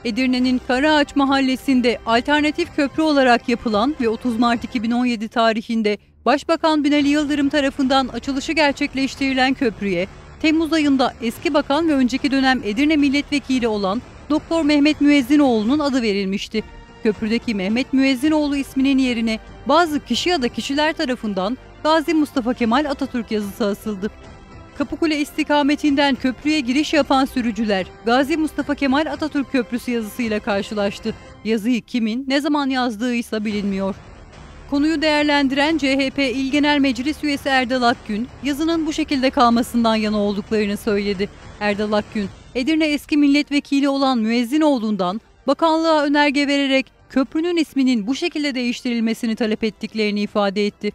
Edirne'nin Karaağaç mahallesinde alternatif köprü olarak yapılan ve 30 Mart 2017 tarihinde Başbakan Binali Yıldırım tarafından açılışı gerçekleştirilen köprüye, Temmuz ayında eski bakan ve önceki dönem Edirne milletvekili olan Doktor Mehmet Müezzinoğlu'nun adı verilmişti. Köprüdeki Mehmet Müezzinoğlu isminin yerine bazı kişi ya da kişiler tarafından Gazi Mustafa Kemal Atatürk yazısı asıldı. Kapıkule istikametinden köprüye giriş yapan sürücüler Gazi Mustafa Kemal Atatürk Köprüsü yazısıyla karşılaştı. Yazıyı kimin, ne zaman yazdığıysa bilinmiyor. Konuyu değerlendiren CHP İl Genel Meclis Üyesi Erdal Akgün, yazının bu şekilde kalmasından yana olduklarını söyledi. Erdal Akgün, Edirne eski milletvekili olan Müezzinoğlu'ndan bakanlığa önerge vererek köprünün isminin bu şekilde değiştirilmesini talep ettiklerini ifade etti.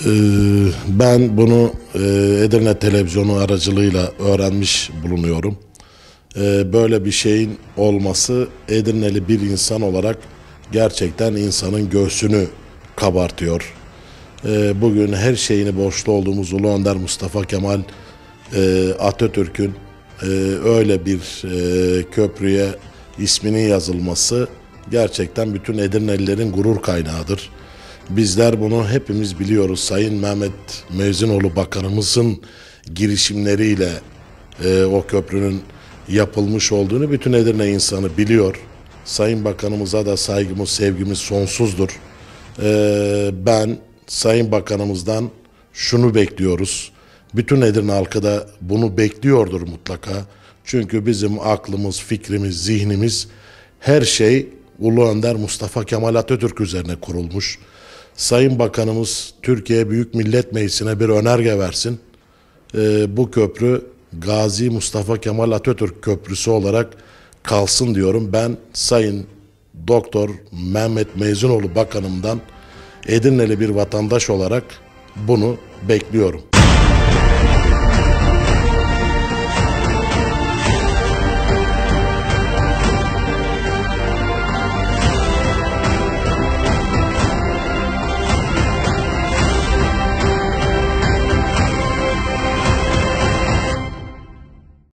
Ben bunu Edirne Televizyonu aracılığıyla öğrenmiş bulunuyorum. Böyle bir şeyin olması Edirneli bir insan olarak gerçekten insanın göğsünü kabartıyor. Bugün her şeyini borçlu olduğumuz Ulu Önder Mustafa Kemal Atatürk'ün öyle bir köprüye isminin yazılması gerçekten bütün Edirnelilerin gurur kaynağıdır. Bizler bunu hepimiz biliyoruz. Sayın Mehmet Müezzinoğlu Bakanımızın girişimleriyle o köprünün yapılmış olduğunu bütün Edirne insanı biliyor. Sayın Bakanımıza da saygımız, sevgimiz sonsuzdur. Ben Sayın Bakanımızdan şunu bekliyoruz. Bütün Edirne halkı da bunu bekliyordur mutlaka. Çünkü bizim aklımız, fikrimiz, zihnimiz, her şey Ulu Önder Mustafa Kemal Atatürk üzerine kurulmuş. Sayın Bakanımız Türkiye Büyük Millet Meclisi'ne bir önerge versin. Bu köprü Gazi Mustafa Kemal Atatürk Köprüsü olarak kalsın diyorum. Ben Sayın Doktor Mehmet Müezzinoğlu Bakanımdan Edirneli bir vatandaş olarak bunu bekliyorum.